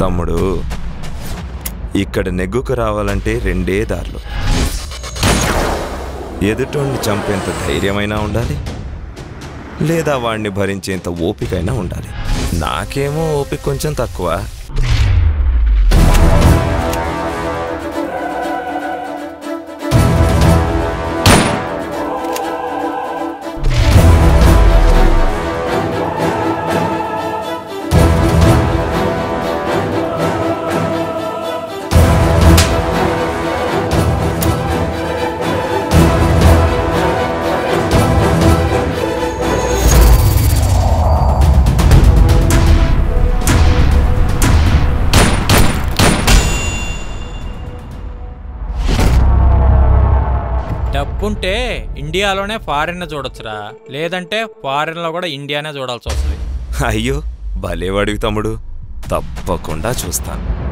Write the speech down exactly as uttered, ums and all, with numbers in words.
తమ్ముడు, ఇక్కడ నెగ్గుకు రావాలంటే రెండే దారులు. ఎదుటోడిని చంపేంత ధైర్యమైనా ఉండాలి, లేదా వాడిని భరించేంత ఓపికైనా ఉండాలి. నాకేమో ఓపిక కొంచెం తక్కువ. డబ్బుంటే ఇండియాలోనే ఫారిన్ చూడొచ్చురా, లేదంటే ఫారిన్ లో కూడా ఇండియానే చూడాల్సి వస్తుంది. అయ్యో భలేవాడివి తమ్ముడు, తప్పకుండా చూస్తాను.